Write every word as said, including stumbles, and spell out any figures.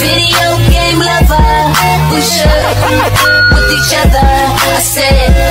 Video game lover, we should with each other. I said